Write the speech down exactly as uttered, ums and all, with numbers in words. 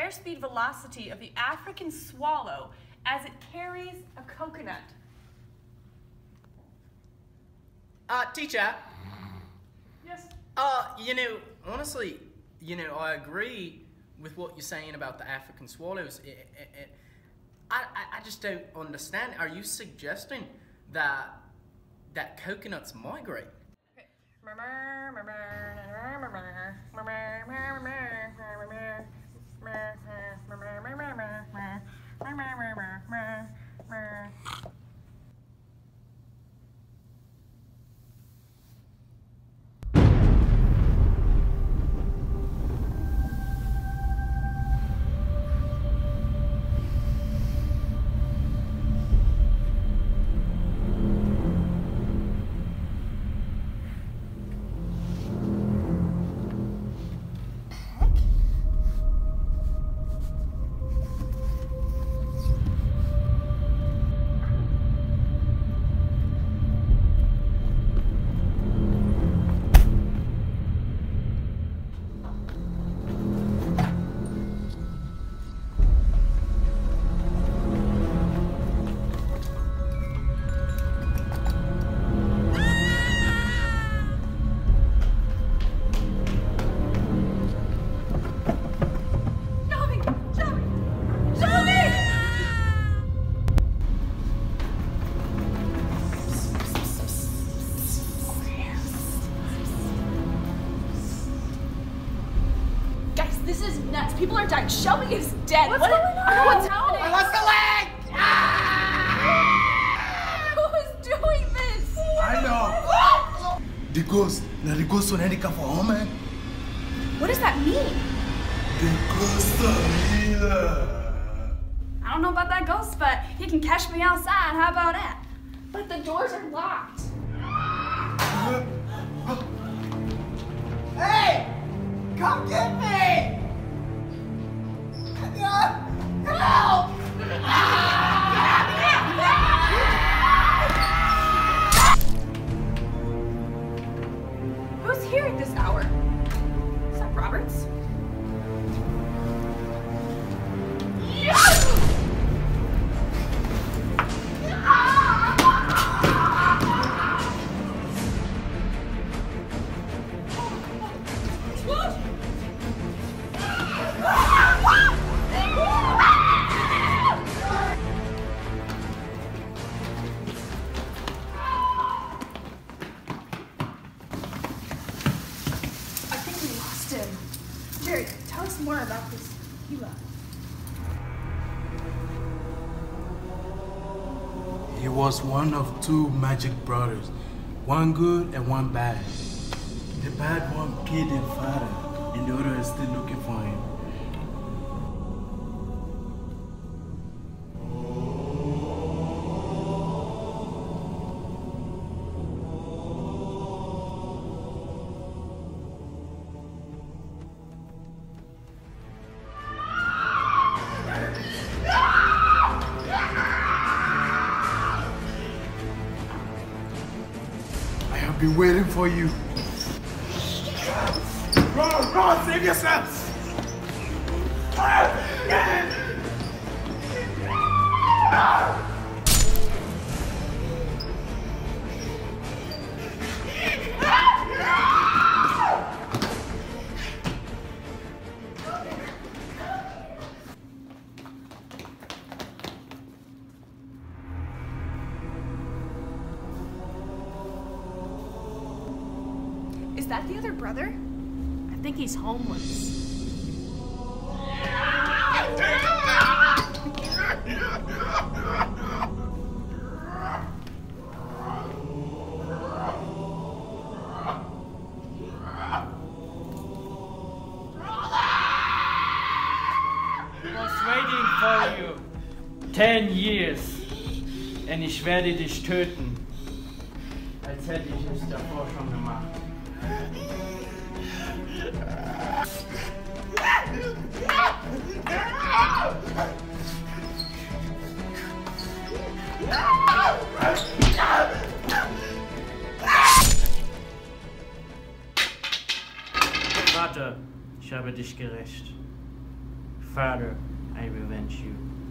airspeed velocity of the African swallow as it carries a coconut? Uh, teacher. Yes? Uh, you know, honestly, you know, I agree with what you're saying about the African swallows. It, it, it, I, I, I just don't understand. Are you suggesting that that coconuts migrate? This is nuts. People are dying. Shelby is dead. What's what going on? What's happening? I lost the leg! Ah! Who is doing this? I know. The ghost. Now the ghost will not come for home, man. What does that mean? The ghost are here. I don't know about that ghost, but he can catch me outside. How about that? But the doors are locked. Hey! Come get me! Help! Who's here at this hour? Is that Roberts? Jerry, tell us more about this Gila. He was one of two magic brothers, one good and one bad. The bad one killed his father, and the other is still looking for him. I've been waiting for you. Run, run, save yourselves! Is that the other brother? I think he's homeless. Waiting for you. Ten years. Und ich werde dich töten. Als hätte ich es davor schon gemacht. Vater, ich habe dich gerächt. Father, I revenge you.